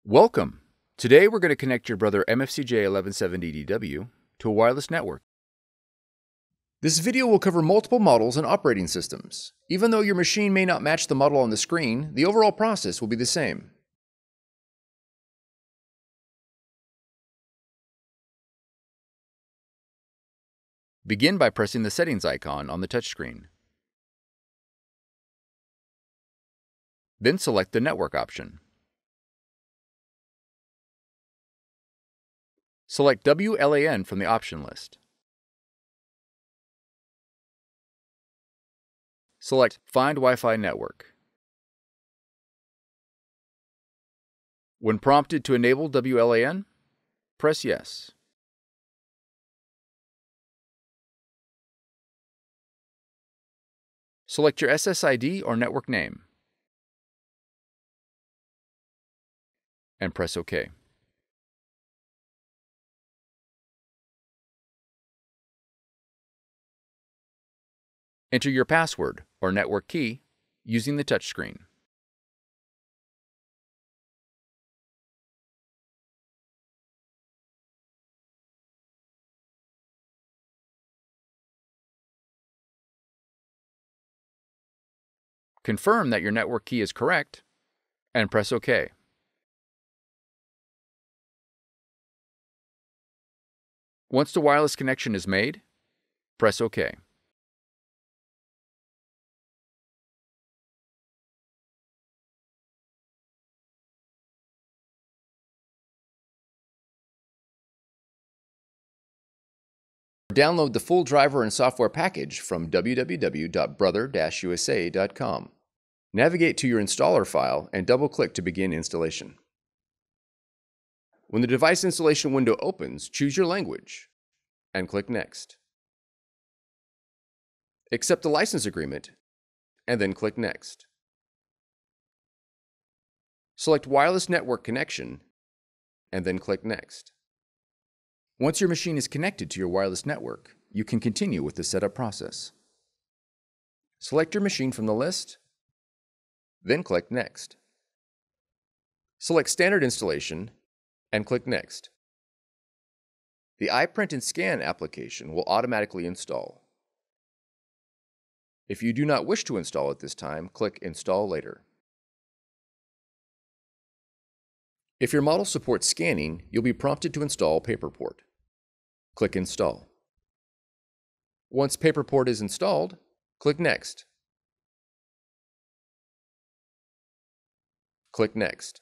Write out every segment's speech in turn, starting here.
Welcome! Today we're going to connect your Brother MFCJ1170DW to a wireless network. This video will cover multiple models and operating systems. Even though your machine may not match the model on the screen, the overall process will be the same. Begin by pressing the settings icon on the touchscreen. Then select the network option. Select WLAN from the option list. Select Find Wi-Fi Network. When prompted to enable WLAN, press Yes. Select your SSID or network name and press OK. Enter your password or network key using the touchscreen. Confirm that your network key is correct and press OK. Once the wireless connection is made, press OK. Download the full driver and software package from www.brother-usa.com. Navigate to your installer file and double-click to begin installation. When the device installation window opens, choose your language and click Next. Accept the license agreement and then click Next. Select Wireless Network Connection and then click Next. Once your machine is connected to your wireless network, you can continue with the setup process. Select your machine from the list, then click Next. Select Standard Installation and click Next. The iPrint&Scan application will automatically install. If you do not wish to install at this time, click Install Later. If your model supports scanning, you'll be prompted to install PaperPort. Click Install. Once PaperPort is installed, click Next. Click Next.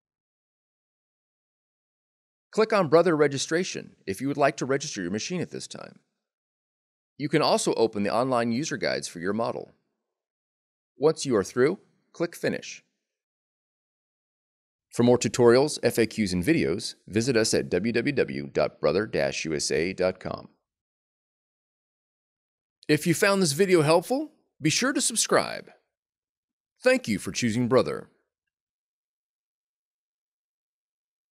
Click on Brother Registration if you would like to register your machine at this time. You can also open the online user guides for your model. Once you are through, click Finish. For more tutorials, FAQs, and videos, visit us at www.brother-usa.com. If you found this video helpful, be sure to subscribe. Thank you for choosing Brother.